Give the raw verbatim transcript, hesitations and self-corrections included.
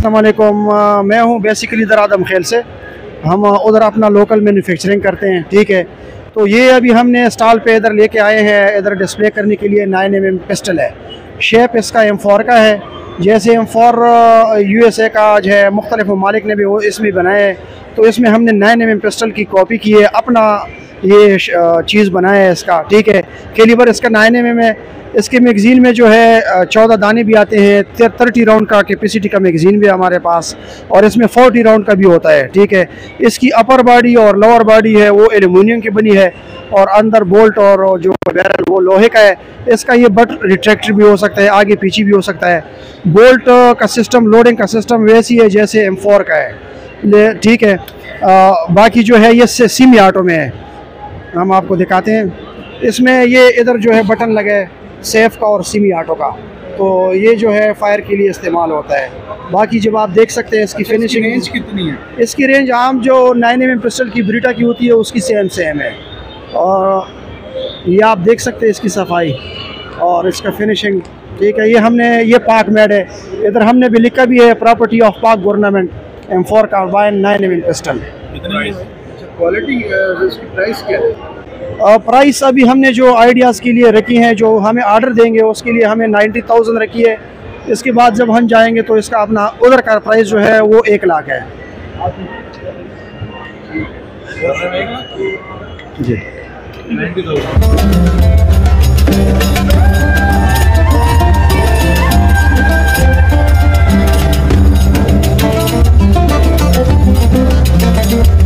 अस्सलाम वालेकुम। मैं हूँ बेसिकली इधर आदम खेल से। हम उधर अपना लोकल मैन्युफैक्चरिंग करते हैं, ठीक है। तो ये अभी हमने स्टॉल पे इधर लेके आए हैं, इधर डिस्प्ले करने के लिए नाइन एम एम पिस्टल है। शेप इसका एम फोर का है, जैसे एम फोर यूएसए का जो है मुख्तलिफ ममालिक ने भी वो इसमें बनाए हैं, तो इसमें हमने नाइन एम एम पिस्टल की कॉपी की है, अपना ये चीज़ बनाया है इसका, ठीक है। कैलिबर इसका नाइन एम एम है। इसके मैगज़ीन में जो है चौदह दाने भी आते हैं, थर्टी राउंड का कैपेसिटी का मैगज़ीन भी है हमारे पास, और इसमें फोर्टी राउंड का भी होता है, ठीक है। इसकी अपर बॉडी और लोअर बॉडी है वो एल्युमिनियम की बनी है, और अंदर बोल्ट और जो बैरल वो लोहे का है। इसका ये बट रिट्रैक्टर भी हो सकता है, आगे पीछे भी हो सकता है। बोल्ट का सिस्टम, लोडिंग का सिस्टम वैसी है जैसे एम फोर का है, ठीक है। आ, बाकी जो है ये सेमी ऑटो में है, हम आपको दिखाते हैं। इसमें ये इधर जो है बटन लगे है सेफ का और सेमी ऑटो का, तो ये जो है फायर के लिए इस्तेमाल होता है। बाकी जब आप देख सकते हैं इसकी फिनिशिंग रेंज कितनी है? इसकी रेंज आम जो नाइन एम एम पिस्टल की ब्रीटा की होती है उसकी सेम सेम है, और ये आप देख सकते हैं इसकी सफाई और इसका फिनिशिंग, ठीक है। ये हमने ये पाक मेड है, इधर हमने भी लिखा भी है property of Pak government M four carbine nine M M pistol. Quality इसकी प्राइस क्या है? प्राइस अभी हमने जो आइडियाज़ के लिए रखी हैं, जो हमें ऑर्डर देंगे उसके लिए हमें नाइन्टी थाउजेंड रखी है। इसके बाद जब हम जाएंगे तो इसका अपना उधर का प्राइस जो है वो एक लाख है जी। Thank you.